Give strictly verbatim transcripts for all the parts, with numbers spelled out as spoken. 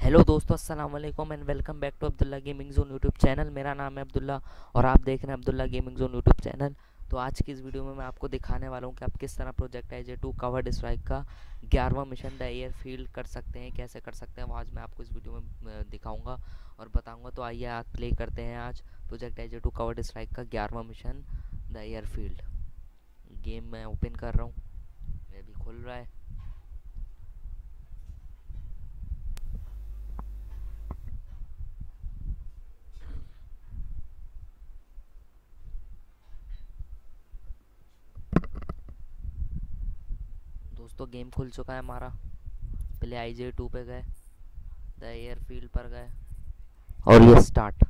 Hello दोस्तों, अस्सलाम वालेकुम and welcome back to Abdullah gaming zone YouTube channel. मेरा नाम है अब्दुल्ला और आप देख रहे हैं Abdullah gaming zone YouTube channel. तो आज की इस वीडियो में मैं आपको दिखाने वाला हूँ कि आप किस तरह project I J two covert strike का ग्यारहवां मिशन द एयर फील्ड कर सकते हैं, कैसे कर सकते हैं वो आज मैं आपको इस वीडियो में अ, दिखाऊंगा और बताऊंगा। तो आइए आप प्ले करते हैं आज project I J two covert strike का ग्यारहवां mission the airfield. Game मैं ओपन कर रहा हूँ, ये भी खुल रहा है। दोस्तों गेम खुल चुका है हमारा। पहले आई जे टू पे गए, द एयरफील्ड पर गए और ये start.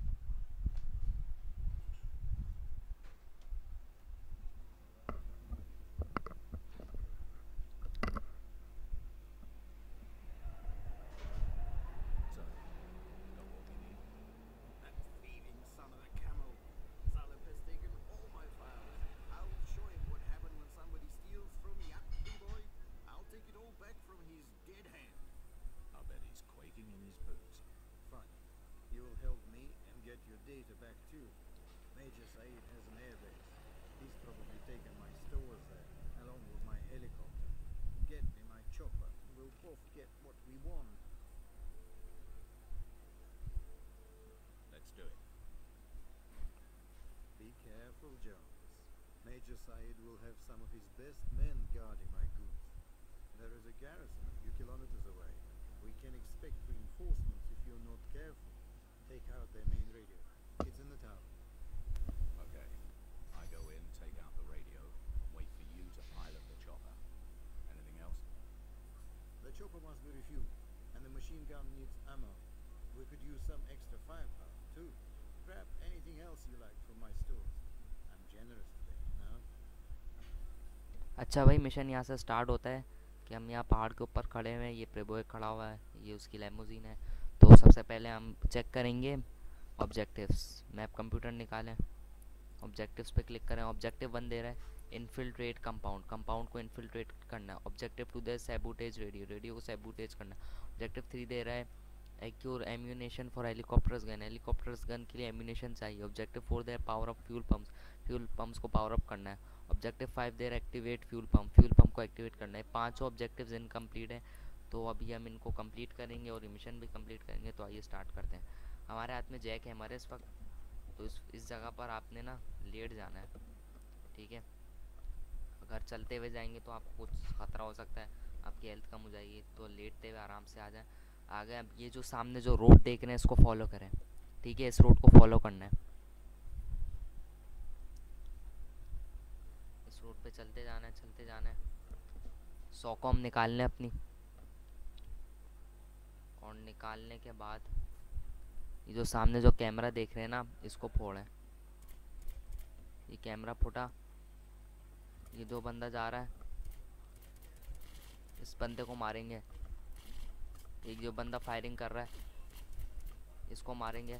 Data back too. Major Said has an airbase. He's probably taken my stores there, along with my helicopter. Get me my chopper, and we'll both get what we want. Let's do it. Be careful, Jones. Major Said will have some of his best men guarding my goods. There is a garrison a few kilometers away. We can expect reinforcements if you're not careful. Take out their main radio. It's in the tower. Okay. I go in, take out the radio, wait for you to pilot the chopper. Anything else? The chopper must be refueled, and the machine gun needs ammo. We could use some extra firepower, too. Grab anything else you like from my stores. I'm generous today, no? अच्छा भाई, mission यहाँ से start होता है कि हम यहाँ पहाड़ के ऊपर खड़े हुए हैं। ये प्रेबोय खड़ा हुआ है, ये उसकी लैमोजीन है। तो सबसे पहले हम चेक करेंगे ऑब्जेक्टिव्स। मैप कंप्यूटर निकालें, ऑब्जेक्टिव्स पे क्लिक करें। ऑब्जेक्टिव वन दे रहा है इन्फिल्ट्रेट कंपाउंड, कंपाउंड को इन्फिल्ट्रेट करना है। ऑब्जेक्टिव टू दे सैबोटेज रेडियो, रेडियो को सैबोटेज करना है। ऑब्जेक्टिव थ्री दे रहा है acquire ammunition for helicopters gun, helicopters gun के लिए एम्यूनेशन चाहिए। ऑब्जेक्टिव फोर दे power up fuel pumps, fuel pumps को पावर अप करना है। ऑब्जेक्टिव फाइव देर activate fuel pump, fuel pump को एक्टिवेट करना है। पाँचों ऑब्जेक्टिव्स इनकम्प्लीट हैं, तो अभी हम इनको कंप्लीट करेंगे और मिशन भी कंप्लीट करेंगे। तो आइए स्टार्ट करते हैं। हमारे हाथ में जैक है हमारे इस वक्त। तो इस इस जगह पर आपने ना लेट जाना है, ठीक है। अगर चलते हुए जाएंगे तो आपको कुछ ख़तरा हो सकता है, आपकी हेल्थ कम हो जाएगी। तो लेटते हुए आराम से आ जाएं। आगे अब ये जो सामने जो रोड देख रहे हैं इसको फॉलो करें, ठीक है। इस रोड को फॉलो करना है, इस रोड पे चलते जाना है, चलते जाना है। सौ को हम निकालने अपनी, और निकालने के बाद ये जो सामने जो कैमरा देख रहे हैं ना, इसको फोड़ें। ये कैमरा फूटा, ये दो बंदा जा रहा है, इस बंदे को मारेंगे। एक जो बंदा फायरिंग कर रहा है इसको मारेंगे।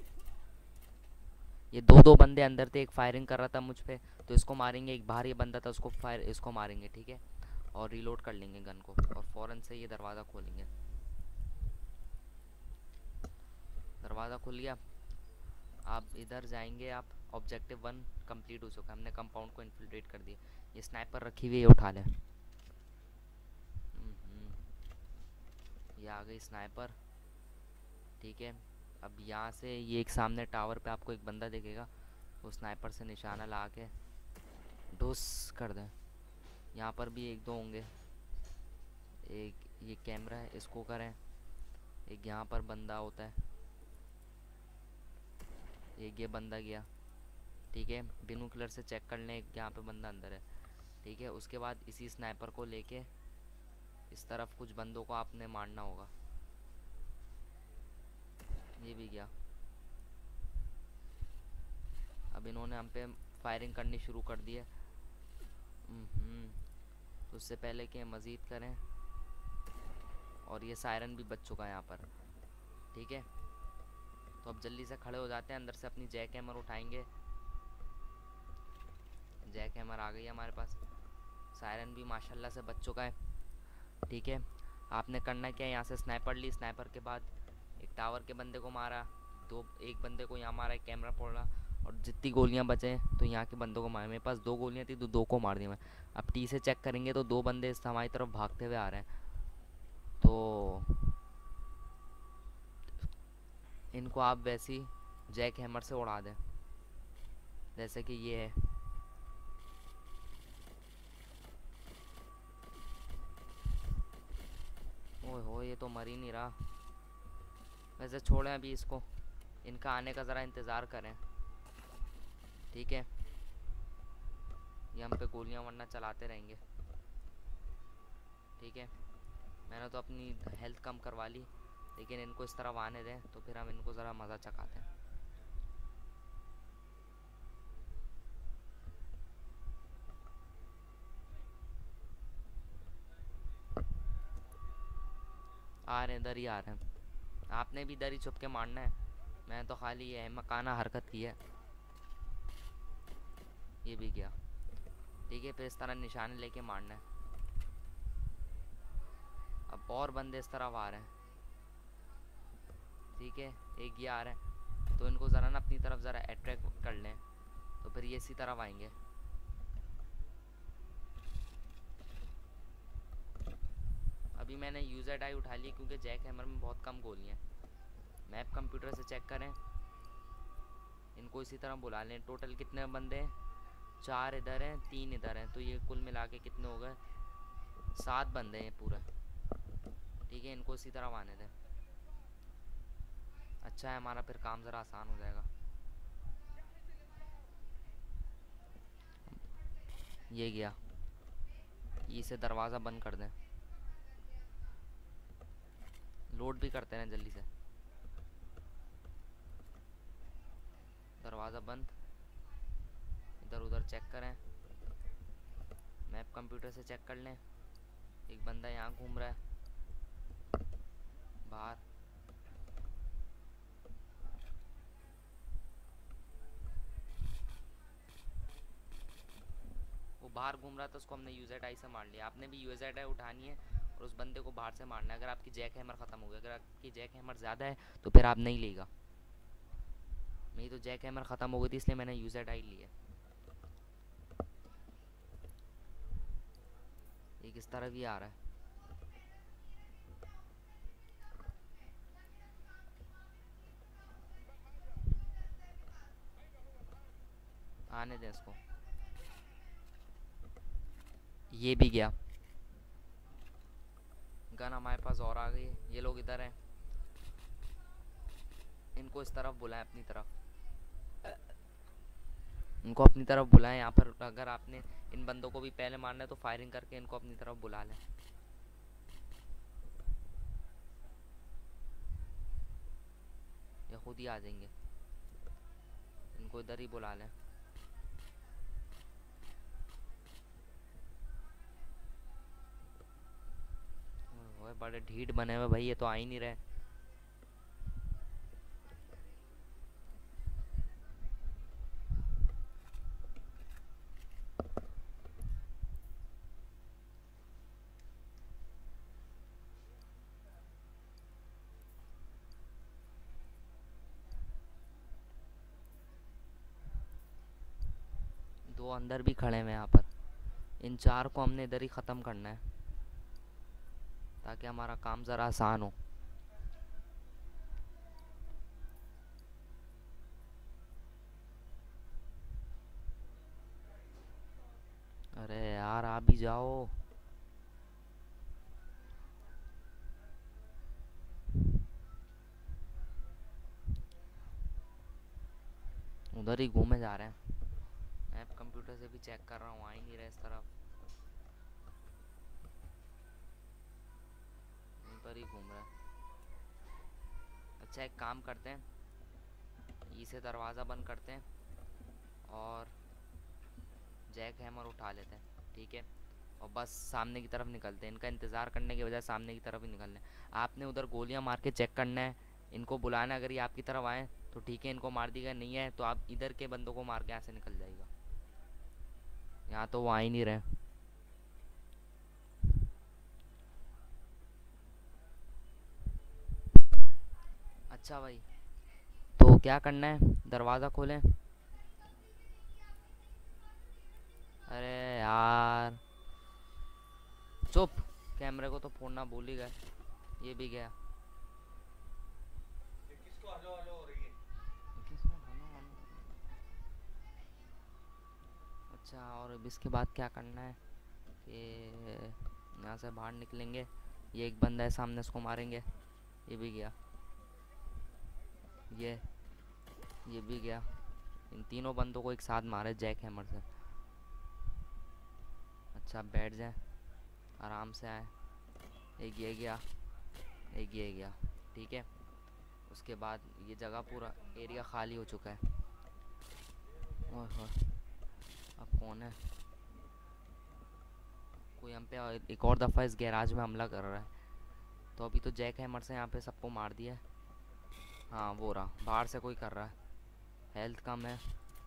ये दो दो बंदे अंदर थे, एक फायरिंग कर रहा था मुझ पे तो इसको मारेंगे। एक बाहर ये बंदा था उसको फायर इसको मारेंगे, ठीक है। और रीलोड कर लेंगे गन को और फ़ौरन से ये दरवाज़ा खोलेंगे। दरवाज़ा खुल गया। आप इधर जाएंगे। आप ऑब्जेक्टिव वन कंप्लीट हो चुका है, हमने कंपाउंड को इन्फिल्ट्रेट कर दिया। ये स्नाइपर रखी हुई है, ये उठा लें। हम्म, ये आ गई स्नाइपर, ठीक है। अब यहाँ से ये एक सामने टावर पे आपको एक बंदा दिखेगा, वो स्नाइपर से निशाना ला के डोस कर दें। यहाँ पर भी एक दो होंगे। एक ये कैमरा है, इसको करें। एक यहाँ पर बंदा होता है, एक ये बंदा गया, ठीक है। बिनोकुलर से चेक कर लें, एक यहाँ पे बंदा अंदर है, ठीक है। उसके बाद इसी स्नाइपर को लेके इस तरफ कुछ बंदों को आपने मारना होगा। ये भी गया। अब इन्होंने हम पे फायरिंग करनी शुरू कर दी है। हम्म, तो उससे पहले कि मज़ीद करें, और ये सायरन भी बच चुका है यहाँ पर, ठीक है। तो अब जल्दी से खड़े हो जाते हैं, अंदर से अपनी जैक हैमर उठाएंगे। जैक हैमर आ गई है हमारे पास। सायरन भी माशाल्लाह से बच चुका है, ठीक है। आपने करना क्या है, यहाँ से स्नाइपर ली, स्नाइपर के बाद एक टावर के बंदे को मारा, दो एक बंदे को यहाँ मारा, एक कैमरा फोड़ा, और जितनी गोलियाँ बचे तो यहाँ के बंदों को मारे। मेरे पास दो गोलियाँ थी तो दो को मार दिया मैं। अब टी से चेक करेंगे तो दो बंदे इस हमारी तरफ भागते हुए आ रहे हैं, तो इनको आप वैसी जैक हैमर से उड़ा दें, जैसे कि ये है। ओए हो, ये तो मर ही नहीं रहा। वैसे छोड़ें अभी इसको, इनका आने का ज़रा इंतज़ार करें, ठीक है। ये हम पे गोलियां वरना चलाते रहेंगे, ठीक है। मैंने तो अपनी हेल्थ कम करवा ली, लेकिन इनको इस तरफ आने दें तो फिर हम इनको ज़रा मज़ा चखाते हैं। आ रहे हैं, इधर ही आ रहे हैं। आपने भी इधर ही छुप के मारना है, मैं तो खाली ये मकाना हरकत की है। ये भी गया, ठीक है। फिर इस तरह निशाने लेके मारना है। अब और बंदे इस तरफ आ रहे हैं, ठीक है। एक ये आ रहे हैं, तो इनको ज़रा ना अपनी तरफ ज़रा अट्रैक्ट कर लें, तो फिर ये इसी तरफ आएंगे। अभी मैंने यूज़र डाई उठा ली क्योंकि जैक हैमर में बहुत कम गोलियाँ हैं। मैप कंप्यूटर से चेक करें, इनको इसी तरह बुला लें। टोटल कितने बंदे हैं? चार इधर हैं, तीन इधर हैं, तो ये कुल मिला के कितने हो गए? सात बंदे हैं पूरा, ठीक है। इनको इसी तरह आने दें। अच्छा है, हमारा फिर काम ज़रा आसान हो जाएगा। ये गया, इसे दरवाज़ा बंद कर दें। लोड भी करते हैं जल्दी से। दरवाज़ा बंद। इधर उधर चेक करें, मैप कंप्यूटर से चेक कर लें। एक बंदा यहाँ घूम रहा है बाहर, वो बाहर घूम रहा था, उसको हमने यूज़र आई से मार लिया। आपने भी यूज़र आई उठानी है और उस बंदे को बाहर से मारना है। अगर आपकी जैक हैमर ख़त्म हो गई, अगर आपकी जैक हैमर ज़्यादा है तो फिर आप नहीं लेगा। मेरी तो जैक हैमर ख़त्म हो गई थी, इसलिए मैंने यूज़र आई ली है। एक इस तरह भी आ रहा है, आने दें इसको। ये भी गया, गन हमारे पास और आ गई है। ये लोग इधर हैं, इनको इस तरफ बुलाएं, अपनी तरफ, इनको अपनी तरफ बुलाएं। यहाँ पर अगर आपने इन बंदों को भी पहले मारना है तो फायरिंग करके इनको अपनी तरफ बुला लें। ये खुद ही आ जाएंगे, इनको इधर ही बुला लें। ओए बड़े ढीठ बने हुए भाई, ये तो आ ही नहीं रहे। दो अंदर भी खड़े हैं यहाँ पर। इन चार को हमने इधर ही ख़त्म करना है ताकि हमारा काम ज़रा आसान हो। अरे यार, आ भी जाओ। उधर ही घूमे जा रहे हैं। मैप कंप्यूटर से भी चेक कर रहा हूँ, आ ही नहीं रहे इस तरफ, यहीं पर ही घूम रहा है। अच्छा, एक काम करते हैं, इसे दरवाज़ा बंद करते हैं और जैक हैमर उठा लेते हैं, ठीक है। और बस सामने की तरफ निकलते हैं। इनका इंतज़ार करने के बजाय सामने की तरफ ही निकलना है। आपने उधर गोलियां मार के चेक करना है, इनको बुलाना। अगर ये आपकी तरफ आए तो ठीक है, इनको मार दिएगा। नहीं है तो आप इधर के बंदों को मार के यहाँ से निकल जाएगा। यहाँ तो वो आ ही नहीं रहे। अच्छा भाई, तो क्या करना है, दरवाज़ा खोलें? अरे यार, चुप। कैमरे को तो फोड़ना भूल ही गए। ये भी गया। किसको हलो हलो? अच्छा, और अब इसके बाद क्या करना है कि यहाँ से बाहर निकलेंगे। ये एक बंदा है सामने, उसको मारेंगे। ये भी गया। ये ये भी गया। इन तीनों बंदों को एक साथ मारे जैक हैमर से। अच्छा, बैठ जाए, आराम से आए। एक ये गया, एक ये गया। ठीक है, उसके बाद ये जगह पूरा एरिया खाली हो चुका है। ओह ओह, अब कौन है? कोई हम पे एक और दफ़ा इस गैराज में हमला कर रहा है। तो अभी तो जैक हैमर से यहाँ पे सबको मार दिया है। हाँ, वो रहा, बाहर से कोई कर रहा है। हेल्थ कम है।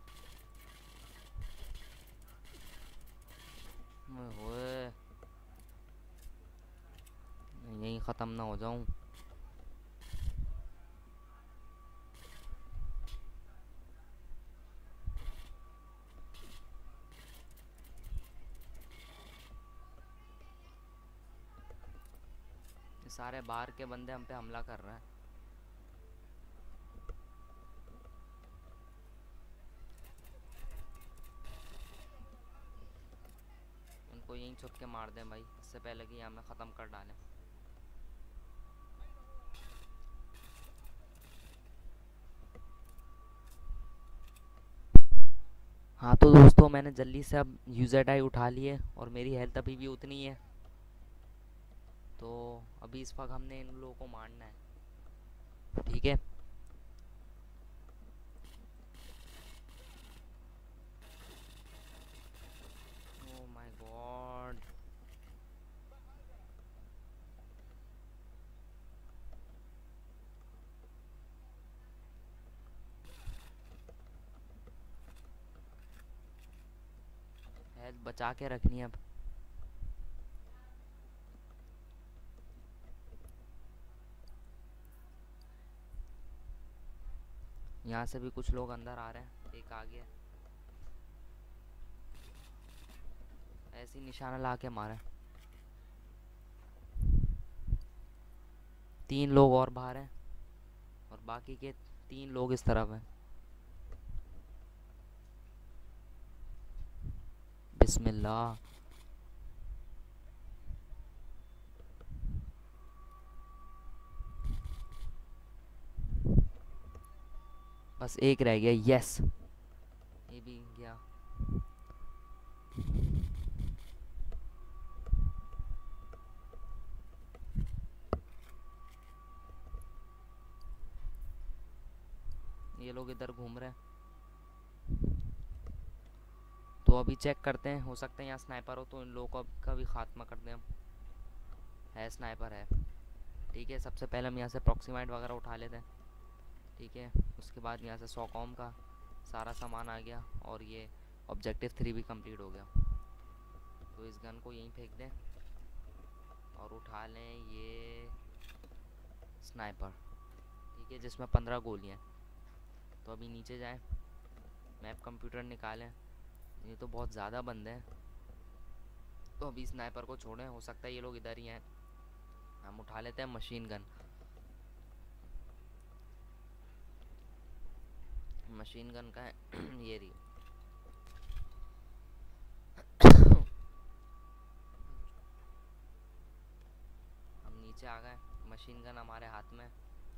ओए होए, यहीं ख़त्म ना हो जाऊं। ये सारे बाहर के बंदे हम पे हमला कर रहे हैं। इनको यहीं छुप के मार दें भाई, इससे पहले कि हमें ख़त्म कर डालें। हाँ तो दोस्तों, मैंने जल्दी से अब यूज़र आई उठा लिए और मेरी हेल्थ अभी भी उतनी है। तो अभी इस वक्त हमने इन लोगों को मारना है। ठीक है, ओह माय गॉड। हेल्थ बचा के रखनी है अब। यहाँ से भी कुछ लोग अंदर आ रहे हैं। एक आ गया, ऐसे ही निशाना ला के मारे। तीन लोग और बाहर हैं और बाकी के तीन लोग इस तरफ हैं। बिस्मिल्लाह। बस एक रह गया। यस, ये भी गया। ये लोग इधर घूम रहे हैं। तो अभी चेक करते हैं, हो सकता है यहाँ स्नाइपर हो, तो इन लोगों का भी खात्मा कर दें हम। है, स्नाइपर है। ठीक है, सबसे पहले हम यहाँ से प्रॉक्सिमाइट वगैरह उठा लेते हैं। ठीक है, उसके बाद यहाँ से सॉकॉम का सारा सामान आ गया और ये ऑब्जेक्टिव थ्री भी कंप्लीट हो गया। तो इस गन को यहीं फेंक दें और उठा लें ये स्नाइपर। ठीक है, जिसमें पंद्रह गोलियाँ। तो अभी नीचे जाएं, मैप कंप्यूटर निकालें। ये तो बहुत ज़्यादा बंदे हैं, तो अभी स्नाइपर को छोड़ें। हो सकता है ये लोग इधर ही हैं। हम उठा लेते हैं मशीन गन। मशीन गन का है ये रही। हम नीचे आ गए, मशीन गन हमारे हाथ में,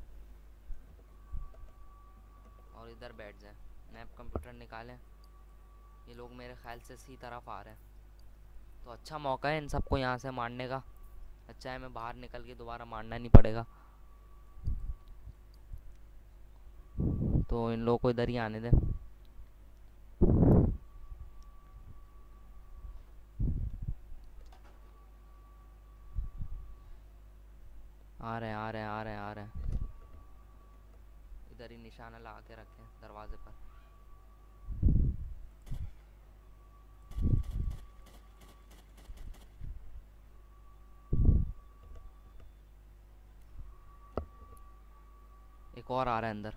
और इधर बैठ जाए। मैप कंप्यूटर निकालें। ये लोग मेरे ख्याल से इसी तरफ आ रहे हैं, तो अच्छा मौका है इन सबको यहाँ से मारने का। अच्छा है, मैं बाहर निकल के दोबारा मारना नहीं पड़ेगा। तो इन लोगों को इधर ही आने दें। आ रहे हैं, आ रहे हैं, आ रहे हैं, आ रहे हैं। इधर ही निशाना लगा के रखें दरवाजे पर। एक और आ रहा है अंदर।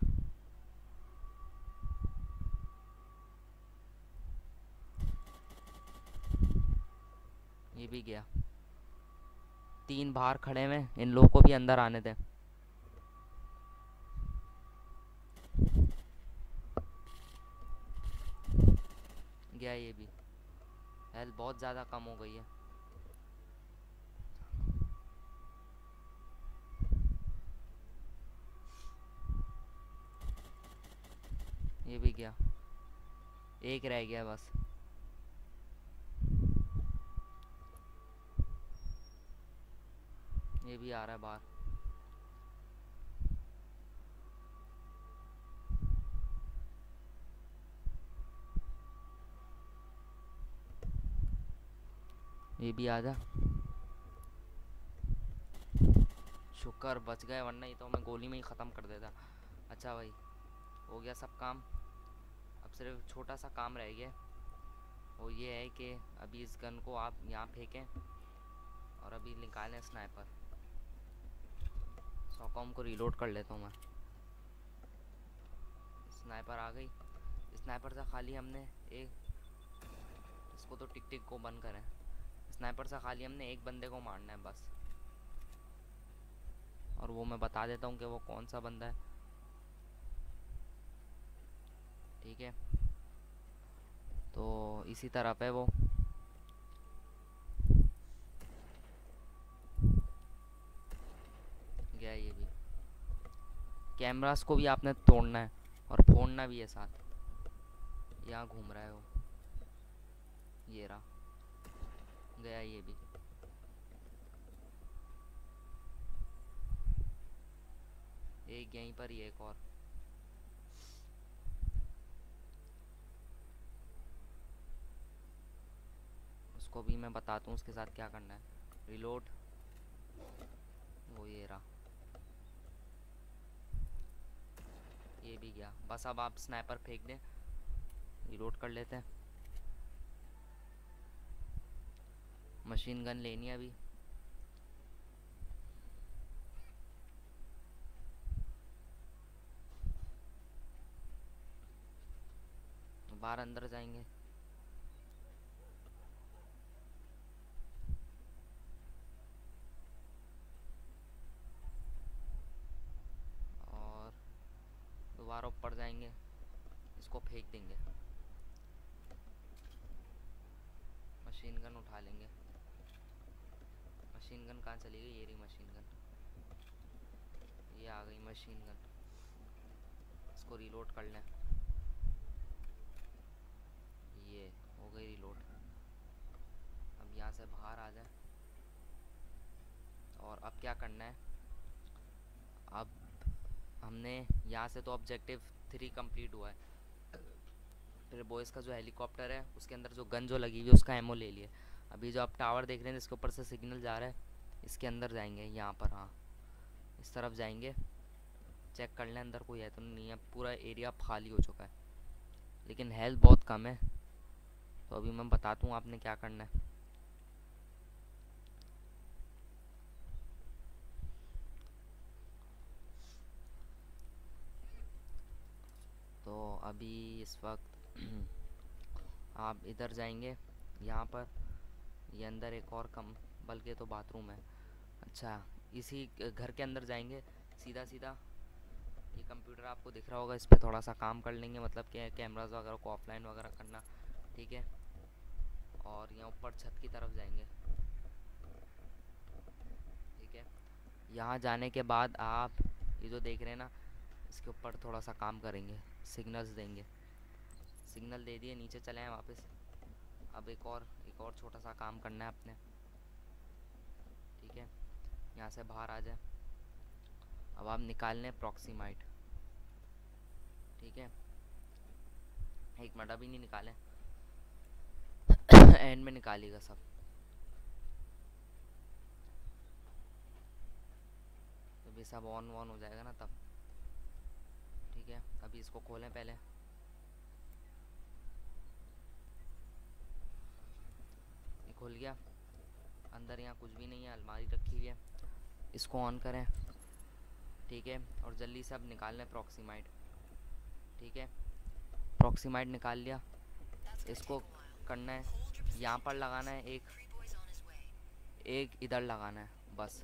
ये भी गया। तीन बाहर खड़े हुए, इन लोगों को भी अंदर आने दे। गया ये भी। हेल्थ बहुत ज़्यादा कम हो गई है। ये भी गया। एक रह गया बस। ये भी आ रहा है बाहर। ये भी आ जा। शुक्र बच गए, वरना ही तो मैं गोली में ही ख़त्म कर देता। अच्छा भाई, हो गया सब काम। अब सिर्फ छोटा सा काम रह गया। वो ये है कि अभी इस गन को आप यहाँ फेंकें और अभी निकालें स्नाइपर। सॉकॉम को रीलोड कर लेता हूँ मैं। स्नाइपर आ गई। स्नाइपर से खाली हमने एक, इसको तो टिक टिक को बंद करें। स्नाइपर से खाली हमने एक बंदे को मारना है बस, और वो मैं बता देता हूँ कि वो कौन सा बंदा है। ठीक है, तो इसी तरफ है वो। गया ये भी। कैमरास को भी आपने तोड़ना है और फोड़ना भी है साथ। यहाँ घूम रहा है वो। ये रहा। गया ये भी। एक यहीं पर ही, एक और। उसको भी मैं बताता हूँ उसके साथ क्या करना है। रिलोड। वो ये रहा। ये भी गया। बस अब आप स्नाइपर फेंक दें, रिलोड कर लेते हैं। मशीन गन लेनी है अभी। बाहर अंदर जाएंगे। और दोबारा ऊपर जाएंगे, इसको फेंक देंगे। मशीन गन उठा लेंगे। मशीन गन कहाँ चली गई? ये रही मशीन गन। ये आ गई मशीन गन। इसको रीलोड कर लें। ये हो गई रीलोड। अब यहाँ से बाहर आ जाए। और अब क्या करना है? अब हमने यहाँ से तो ऑब्जेक्टिव थ्री कंप्लीट हुआ है। फिर बॉयज़ का जो हेलीकॉप्टर है उसके अंदर जो गन जो लगी हुई है उसका एमओ ले लिए। अभी जो आप टावर देख रहे हैं जिसके ऊपर से सिग्नल जा रहा है, इसके अंदर जाएंगे। यहाँ पर, हाँ, इस तरफ जाएंगे। चेक कर लें अंदर कोई है तो नहीं है। पूरा एरिया खाली हो चुका है, लेकिन हेल्थ बहुत कम है। तो अभी मैं बताता हूँ आपने क्या करना है। तो अभी इस वक्त आप इधर जाएंगे। यहाँ पर ये अंदर एक और कम, बल्कि तो बाथरूम है। अच्छा, इसी घर के अंदर जाएंगे सीधा सीधा। ये कंप्यूटर आपको दिख रहा होगा, इस पर थोड़ा सा काम कर लेंगे, मतलब कि कैमराज वगैरह को ऑफलाइन वगैरह करना। ठीक है, और यहाँ ऊपर छत की तरफ जाएंगे। ठीक है, यहाँ जाने के बाद आप ये जो देख रहे हैं ना, इसके ऊपर थोड़ा सा काम करेंगे, सिग्नल्स देंगे। सिग्नल दे दिए, नीचे चले हैं वापस। अब एक और एक और छोटा सा काम करना है अपने। ठीक है, यहाँ से बाहर आ जाए। अब आप निकालने प्रॉक्सीमाइट। ठीक है, एक मिनट, अभी नहीं निकालें, एंड में निकालिएगा सब। तो भी सब ऑन ऑन हो जाएगा ना तब। ठीक है, अभी इसको खोलें पहले। ये खुल गया। अंदर यहाँ कुछ भी नहीं है, अलमारी रखी हुई है। इसको ऑन करें। ठीक है, और जल्दी से अब निकालना है प्रॉक्सीमाइट। ठीक है, प्रॉक्सीमाइट निकाल लिया। इसको करना है, यहाँ पर लगाना है एक, एक इधर लगाना है बस।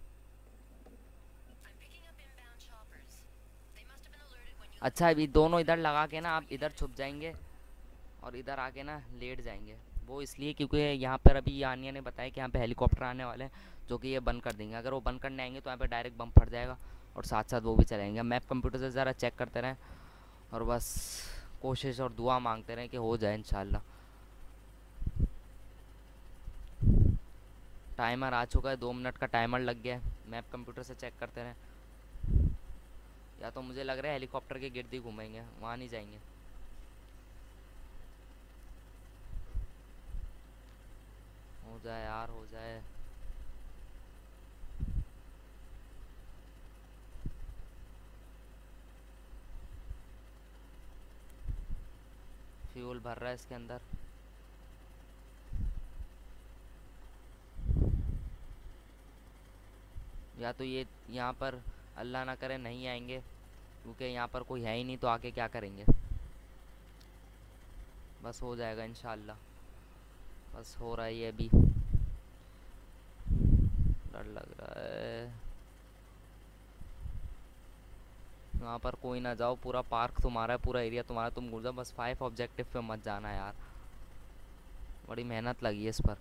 अच्छा, अभी दोनों इधर लगा के ना आप इधर छुप जाएंगे और इधर आके ना लेट जाएंगे। वो इसलिए क्योंकि यहाँ पर अभी यानिया ने बताया कि यहाँ पे हेलीकॉप्टर आने वाले हैं जो कि ये बंद कर देंगे। अगर वो बंद करने आएंगे तो यहाँ पे डायरेक्ट बम फट जाएगा और साथ साथ वो भी चलाएंगे। मैप कंप्यूटर से ज़रा चेक करते रहें और बस कोशिश और दुआ मांगते रहें कि हो जाए इंशाल्लाह। टाइमर आ चुका है, दो मिनट का टाइमर लग गया है। मैप कंप्यूटर से चेक करते रहें। या तो मुझे लग रहा है हेलीकॉप्टर के गिर्द ही घूमेंगे, वहाँ नहीं जाएंगे। हो जाए यार, हो जाए। फ्यूल भर रहा है इसके अंदर। या तो ये यहाँ पर अल्लाह ना करे नहीं आएंगे, क्योंकि यहाँ पर कोई है ही नहीं, तो आके क्या करेंगे। बस हो जाएगा इंशाल्लाह। बस हो रहा है ये अभी, डर लग रहा है। वहाँ पर कोई ना जाओ, पूरा पार्क तुम्हारा है, पूरा एरिया तुम्हारा, तुम घुस जाओ। बस फाइव ऑब्जेक्टिव पे मत जाना यार, बड़ी मेहनत लगी है इस पर।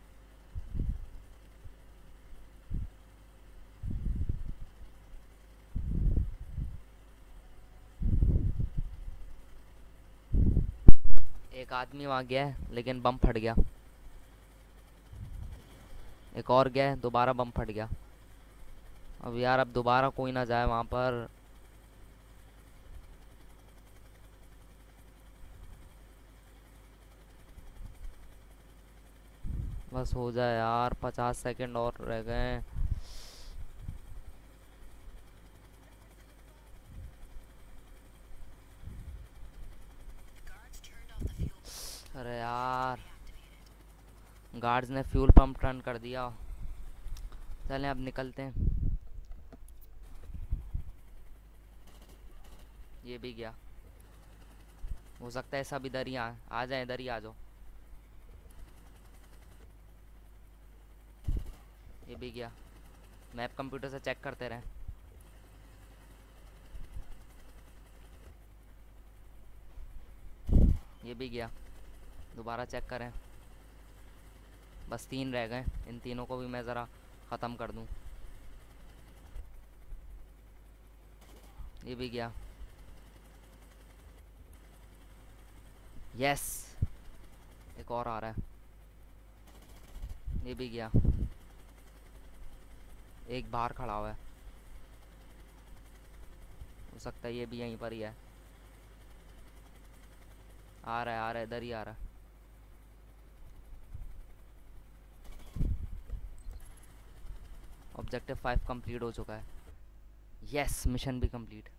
एक आदमी वहाँ गया है लेकिन बम फट गया। एक और गया है, दोबारा बम फट गया। अब यार अब दोबारा कोई ना जाए वहाँ पर। बस हो जाए यार, पचास सेकंड और रह गए। अरे यार, गार्ड्स ने फ्यूल पंप टर्न कर दिया। चलें अब निकलते हैं। ये भी गया। हो सकता है सब इधर ही आ, आ जाए, इधर ही आ जाओ। ये भी गया। मैप कंप्यूटर से चेक करते रहें। ये भी गया, दोबारा चेक करें। बस तीन रह गए, इन तीनों को भी मैं ज़रा ख़त्म कर दूं। ये भी गया। यस, एक और आ रहा है। ये भी गया। एक बाहर खड़ा हुआ है, हो सकता है ये भी यहीं पर ही है। आ रहा है, आ रहा है, इधर ही आ रहा है। ऑब्जेक्टिव फाइव कंप्लीट हो चुका है। यस, मिशन भी कंप्लीट।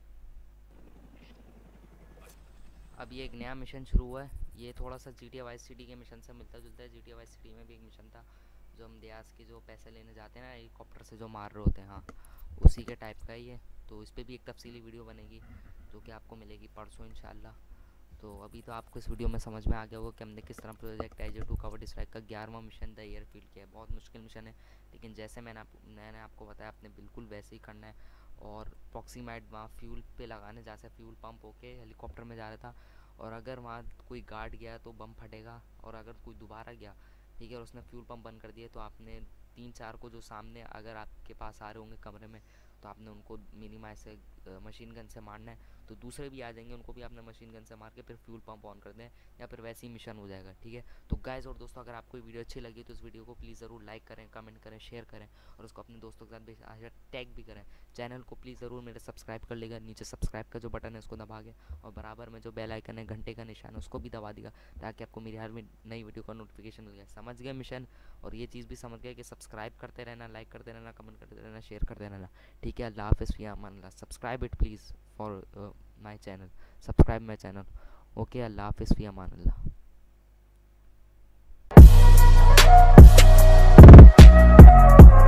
अब ये एक नया मिशन शुरू हुआ है। ये थोड़ा सा G T A Vice City के मिशन से मिलता जुलता है। G T A Vice City में भी एक मिशन था जो हम दियास के जो पैसे लेने जाते हैं ना, हेलीकॉप्टर से जो मार रहे होते हैं, हाँ उसी के टाइप का ही है। तो इस पर भी एक तफसीली वीडियो बनेगी जो कि आपको मिलेगी परसों इंशाल्लाह। तो अभी तो आपको इस वीडियो में समझ में आ गया होगा कि हमने किस तरह project agent two covert strike का ग्यारहवां मिशन द एयरफील्ड किया है। बहुत मुश्किल मिशन है, लेकिन जैसे मैंने आप मैंने आपको बताया आपने बिल्कुल वैसे ही करना है। और प्रॉक्सीमाइट वहाँ फ्यूल पे लगाने, जहाँ से फ्यूल पंप होके हेलीकॉप्टर में जा रहा था, और अगर वहाँ कोई गार्ड गया तो बम फटेगा, और अगर कोई दोबारा गया ठीक है और उसने फ्यूल पंप बंद कर दिया, तो आपने तीन चार को जो सामने अगर आपके पास आ रहे होंगे कमरे में, तो आपने उनको मिनिमाइज से मशीन गन से मारना है। तो दूसरे भी आ जाएंगे, उनको भी आपने मशीन गन से मार के फिर फ्यूल पंप ऑन कर दें, या फिर वैसे ही मिशन हो जाएगा। ठीक है, तो गाइस और दोस्तों, अगर आपको वीडियो अच्छी लगी तो इस वीडियो को प्लीज़ ज़रूर लाइक करें, कमेंट करें, शेयर करें, और उसको अपने दोस्तों के साथ टैग भी करें। चैनल को प्लीज़ ज़रूर मेरे सब्सक्राइब कर लेगा। नीचे सब्सक्राइब का जो बटन है उसको दबा के, और बराबर में जो बेल आइकन है, घंटे का निशान है, उसको भी दबा देगा, ताकि आपको मेरी हर नई वीडियो का नोटिफिकेशन मिल जाए। समझ गए मिशन, और ये चीज़ भी समझ गए कि सब्सक्राइब करते रहना, लाइक करते रहना, कमेंट करते रहना, शेयर करते रहना। ठीक है, अल्लाह हाफ़िज़, फ़ी अमान अल्लाह। Subscribe it please for my channel, subscribe my channel. Okay, अल्लाह हाफ़िज़, फ़ी अमान अल्लाह।